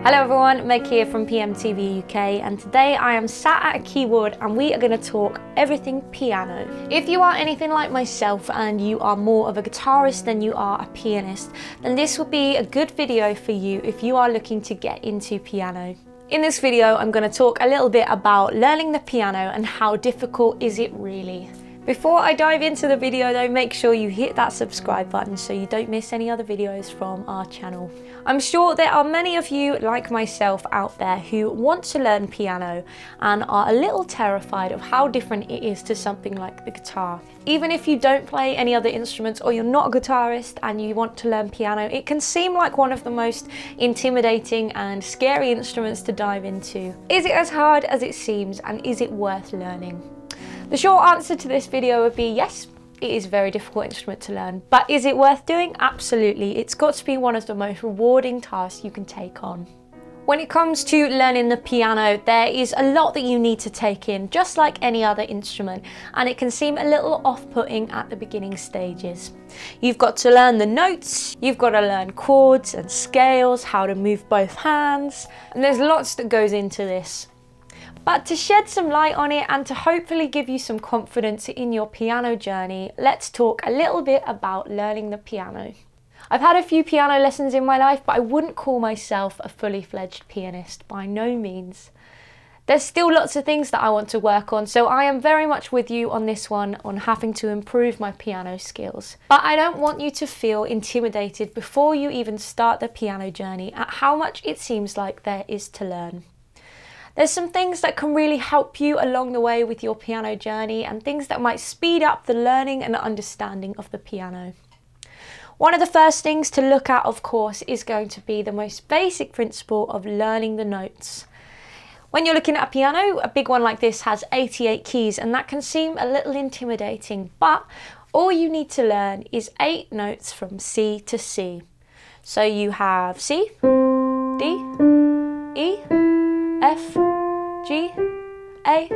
Hello everyone, Meg here from PMTVUK, and today I am sat at a keyboard and we are going to talk everything piano. If you are anything like myself and you are more of a guitarist than you are a pianist, then this will be a good video for you if you are looking to get into piano. In this video I'm going to talk a little bit about learning the piano and how difficult is it really. Before I dive into the video though, make sure you hit that subscribe button so you don't miss any other videos from our channel. I'm sure there are many of you like myself out there who want to learn piano and are a little terrified of how different it is to something like the guitar. Even if you don't play any other instruments or you're not a guitarist and you want to learn piano, it can seem like one of the most intimidating and scary instruments to dive into. Is it as hard as it seems, and is it worth learning? The short answer to this video would be yes, it is a very difficult instrument to learn, but is it worth doing? Absolutely. It's got to be one of the most rewarding tasks you can take on. When it comes to learning the piano, there is a lot that you need to take in, just like any other instrument, and it can seem a little off-putting at the beginning stages. You've got to learn the notes, you've got to learn chords and scales, how to move both hands, and there's lots that goes into this. But to shed some light on it and to hopefully give you some confidence in your piano journey, let's talk a little bit about learning the piano. I've had a few piano lessons in my life, but I wouldn't call myself a fully fledged pianist, by no means. There's still lots of things that I want to work on, so I am very much with you on this one, on having to improve my piano skills. But I don't want you to feel intimidated before you even start the piano journey at how much it seems like there is to learn. There's some things that can really help you along the way with your piano journey and things that might speed up the learning and understanding of the piano. One of the first things to look at, of course, is going to be the most basic principle of learning the notes. When you're looking at a piano, a big one like this has 88 keys, and that can seem a little intimidating, but all you need to learn is 8 notes from C to C. So you have C, D, E, F, G, A,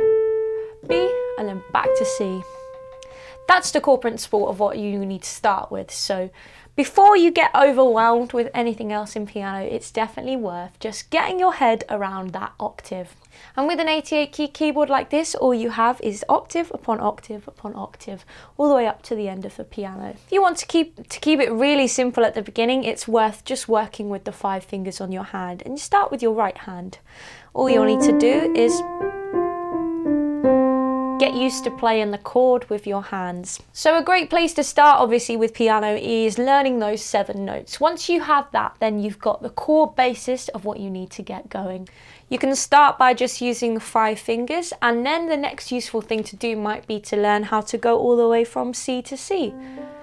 B, and then back to C. That's the core principle of what you need to start with. So before you get overwhelmed with anything else in piano, it's definitely worth just getting your head around that octave. And with an 88 key keyboard like this, all you have is octave upon octave upon octave, all the way up to the end of the piano. If you want to keep it really simple at the beginning, it's worth just working with the 5 fingers on your hand, and you start with your right hand. All you'll need to do is get used to playing the chord with your hands. So a great place to start obviously with piano is learning those 7 notes. Once you have that, then you've got the core basis of what you need to get going. You can start by just using the 5 fingers, and then the next useful thing to do might be to learn how to go all the way from C to C.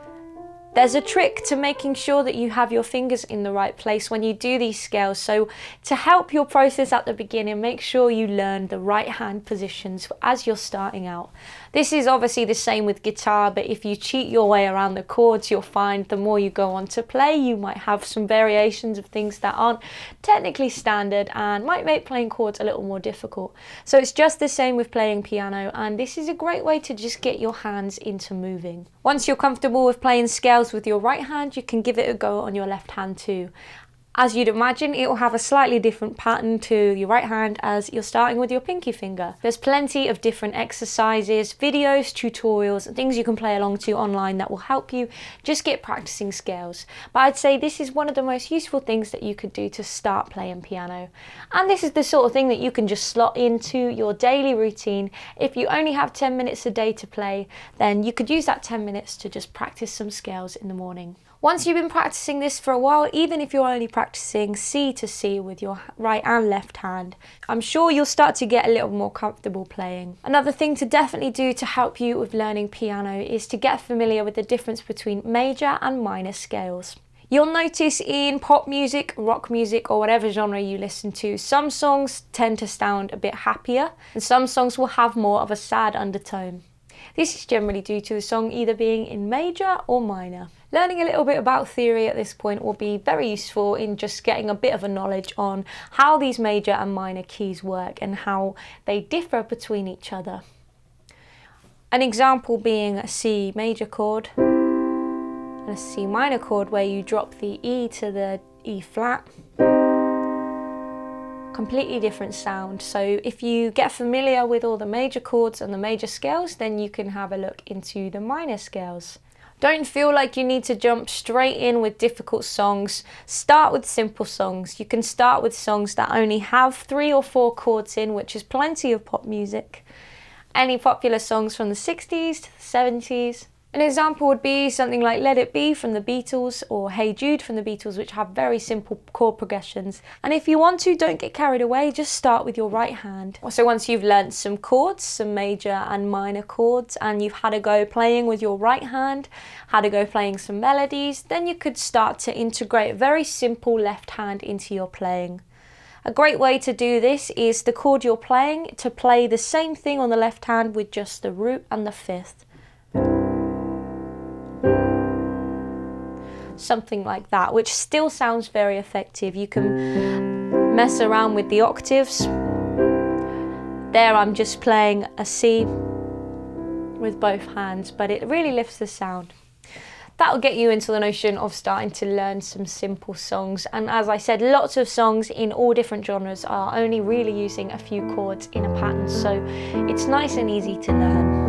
There's a trick to making sure that you have your fingers in the right place when you do these scales. So to help your process at the beginning, make sure you learn the right hand positions as you're starting out. This is obviously the same with guitar, but if you cheat your way around the chords, you'll find the more you go on to play, you might have some variations of things that aren't technically standard and might make playing chords a little more difficult. So it's just the same with playing piano, and this is a great way to just get your hands into moving. Once you're comfortable with playing scales with your right hand, you can give it a go on your left hand too. As you'd imagine, it will have a slightly different pattern to your right hand as you're starting with your pinky finger. There's plenty of different exercises, videos, tutorials, and things you can play along to online that will help you just get practicing scales. But I'd say this is one of the most useful things that you could do to start playing piano. And this is the sort of thing that you can just slot into your daily routine. If you only have 10 minutes a day to play, then you could use that 10 minutes to just practice some scales in the morning. Once you've been practicing this for a while, even if you're only practicing C to C with your right and left hand, I'm sure you'll start to get a little more comfortable playing. Another thing to definitely do to help you with learning piano is to get familiar with the difference between major and minor scales. You'll notice in pop music, rock music, or whatever genre you listen to, some songs tend to sound a bit happier, and some songs will have more of a sad undertone. This is generally due to the song either being in major or minor. Learning a little bit about theory at this point will be very useful in just getting a bit of a knowledge on how these major and minor keys work and how they differ between each other. An example being a C major chord and a C minor chord where you drop the E to the E flat completely different sound. So if you get familiar with all the major chords and the major scales, then you can have a look into the minor scales. Don't feel like you need to jump straight in with difficult songs. Start with simple songs. You can start with songs that only have 3 or 4 chords in, which is plenty of pop music. Any popular songs from the 60s to the 70s. An example would be something like Let It Be from the Beatles or Hey Jude from the Beatles, which have very simple chord progressions. And if you want to, don't get carried away, just start with your right hand. So once you've learnt some chords, some major and minor chords, and you've had a go playing with your right hand, had a go playing some melodies, then you could start to integrate very simple left hand into your playing. A great way to do this is the chord you're playing to play the same thing on the left hand with just the root and the fifth. Something like that, which still sounds very effective. You can mess around with the octaves. There I'm just playing a C with both hands, but it really lifts the sound. That'll get you into the notion of starting to learn some simple songs. And as I said, lots of songs in all different genres are only really using a few chords in a pattern, so it's nice and easy to learn.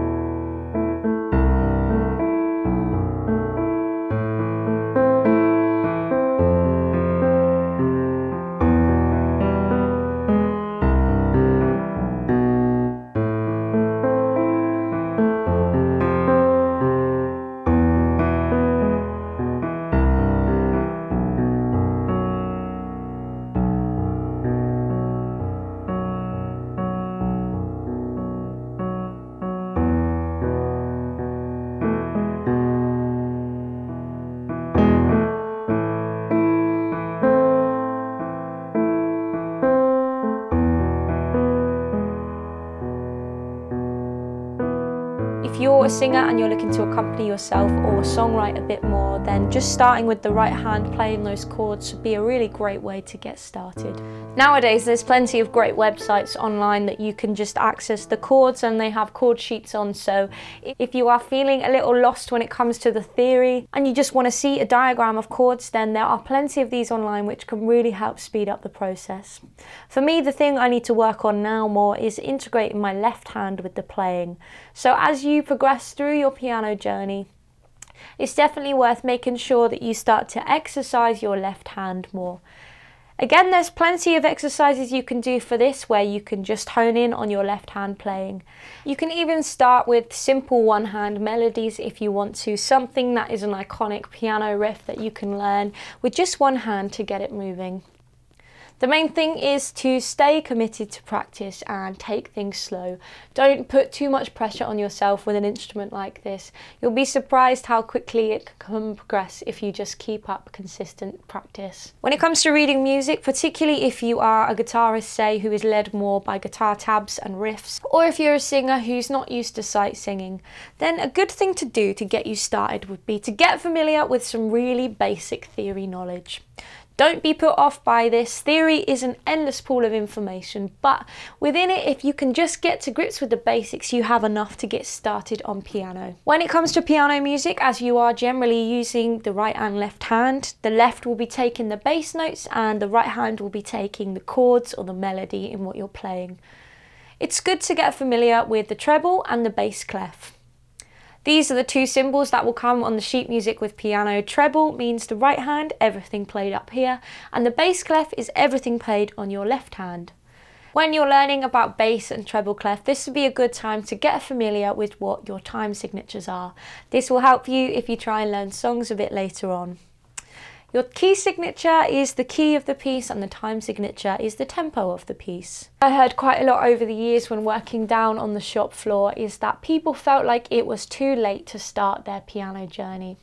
If you're a singer and you're looking to accompany yourself or songwrite a bit more, then just starting with the right hand playing those chords would be a really great way to get started. Nowadays there's plenty of great websites online that you can just access the chords, and they have chord sheets on, so if you are feeling a little lost when it comes to the theory and you just want to see a diagram of chords, then there are plenty of these online which can really help speed up the process. For me, the thing I need to work on now more is integrating my left hand with the playing. So as you progress through your piano journey, it's definitely worth making sure that you start to exercise your left hand more. Again, there's plenty of exercises you can do for this where you can just hone in on your left hand playing. You can even start with simple one hand melodies if you want to, something that is an iconic piano riff that you can learn with just one hand to get it moving. The main thing is to stay committed to practice and take things slow. Don't put too much pressure on yourself with an instrument like this. You'll be surprised how quickly it can progress if you just keep up consistent practice. When it comes to reading music, particularly if you are a guitarist, say, who is led more by guitar tabs and riffs, or if you're a singer who's not used to sight singing, then a good thing to do to get you started would be to get familiar with some really basic theory knowledge. Don't be put off by this. Theory is an endless pool of information, but within it, if you can just get to grips with the basics, you have enough to get started on piano. When it comes to piano music, as you are generally using the right and left hand, the left will be taking the bass notes and the right hand will be taking the chords or the melody in what you're playing. It's good to get familiar with the treble and the bass clef. These are the two symbols that will come on the sheet music with piano. Treble means the right hand, everything played up here, and the bass clef is everything played on your left hand. When you're learning about bass and treble clef, this would be a good time to get familiar with what your time signatures are. This will help you if you try and learn songs a bit later on. Your key signature is the key of the piece and the time signature is the tempo of the piece. I heard quite a lot over the years when working down on the shop floor is that people felt like it was too late to start their piano journey.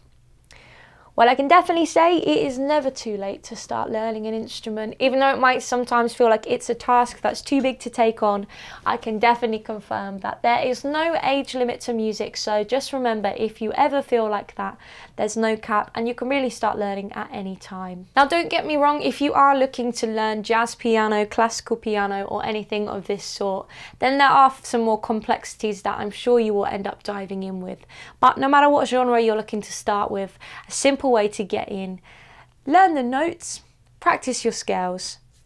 Well, I can definitely say it is never too late to start learning an instrument. Even though it might sometimes feel like it's a task that's too big to take on, I can definitely confirm that there is no age limit to music. So just remember, if you ever feel like that, there's no cap and you can really start learning at any time. Now, don't get me wrong, if you are looking to learn jazz piano, classical piano, or anything of this sort, then there are some more complexities that I'm sure you will end up diving in with. But no matter what genre you're looking to start with, a simple way to get in: learn the notes, practice your scales,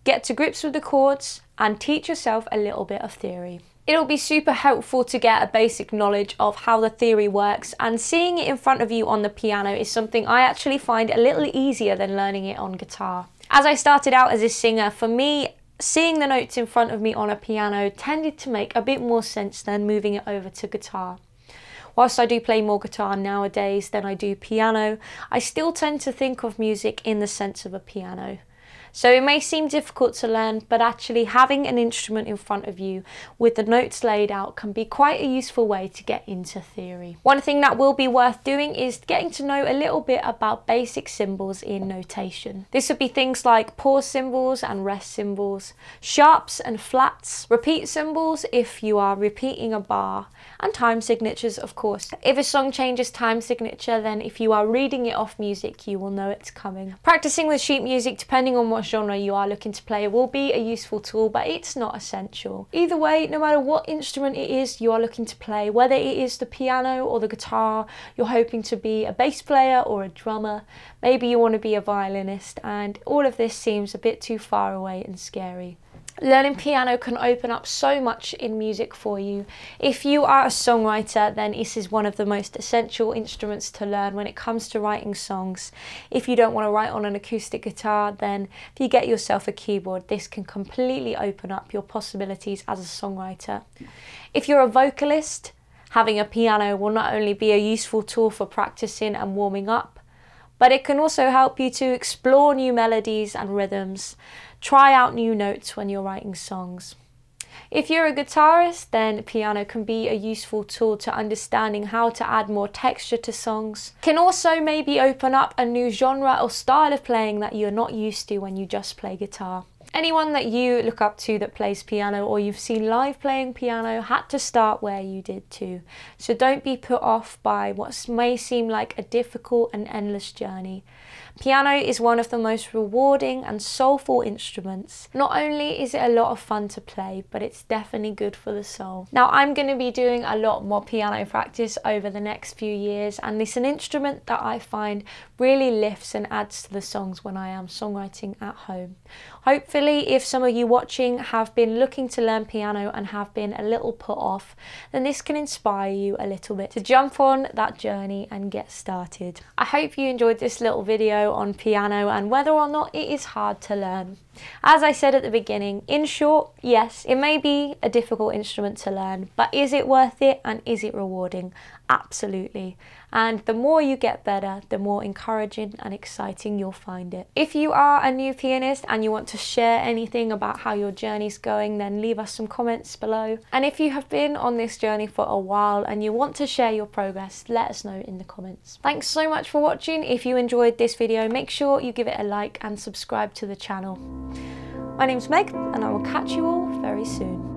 get to grips with the chords, and teach yourself a little bit of theory. It'll be super helpful to get a basic knowledge of how the theory works, and seeing it in front of you on the piano is something I actually find a little easier than learning it on guitar. As I started out as a singer, for me, seeing the notes in front of me on a piano tended to make a bit more sense than moving it over to guitar. Whilst I do play more guitar nowadays than I do piano, I still tend to think of music in the sense of a piano. So it may seem difficult to learn, but actually having an instrument in front of you with the notes laid out can be quite a useful way to get into theory. One thing that will be worth doing is getting to know a little bit about basic symbols in notation. This would be things like pause symbols and rest symbols, sharps and flats, repeat symbols if you are repeating a bar, and time signatures, of course. If a song changes time signature, then if you are reading it off music, you will know it's coming. Practicing with sheet music, depending on what genre you are looking to play, will be a useful tool, but it's not essential. Either way, no matter what instrument it is you are looking to play, whether it is the piano or the guitar, you're hoping to be a bass player or a drummer, maybe you want to be a violinist, and all of this seems a bit too far away and scary. Learning piano can open up so much in music for you. If you are a songwriter, then this is one of the most essential instruments to learn when it comes to writing songs. If you don't want to write on an acoustic guitar, then if you get yourself a keyboard, this can completely open up your possibilities as a songwriter. If you're a vocalist, having a piano will not only be a useful tool for practicing and warming up, but it can also help you to explore new melodies and rhythms, try out new notes when you're writing songs. If you're a guitarist, then piano can be a useful tool to understanding how to add more texture to songs. Can also maybe open up a new genre or style of playing that you're not used to when you just play guitar. Anyone that you look up to that plays piano or you've seen live playing piano had to start where you did too. So don't be put off by what may seem like a difficult and endless journey. Piano is one of the most rewarding and soulful instruments. Not only is it a lot of fun to play, but it's definitely good for the soul. Now, I'm going to be doing a lot more piano practice over the next few years, and it's an instrument that I find really lifts and adds to the songs when I am songwriting at home. Hopefully, if some of you watching have been looking to learn piano and have been a little put off, then this can inspire you a little bit to jump on that journey and get started. I hope you enjoyed this little video on piano and whether or not it is hard to learn. As I said at the beginning, in short, yes, it may be a difficult instrument to learn, but is it worth it and is it rewarding? Absolutely. And the more you get better, the more encouraging and exciting you'll find it. If you are a new pianist and you want to share anything about how your journey's going, then leave us some comments below. And if you have been on this journey for a while and you want to share your progress, let us know in the comments. Thanks so much for watching. If you enjoyed this video, make sure you give it a like and subscribe to the channel. My name's Meg, and I will catch you all very soon.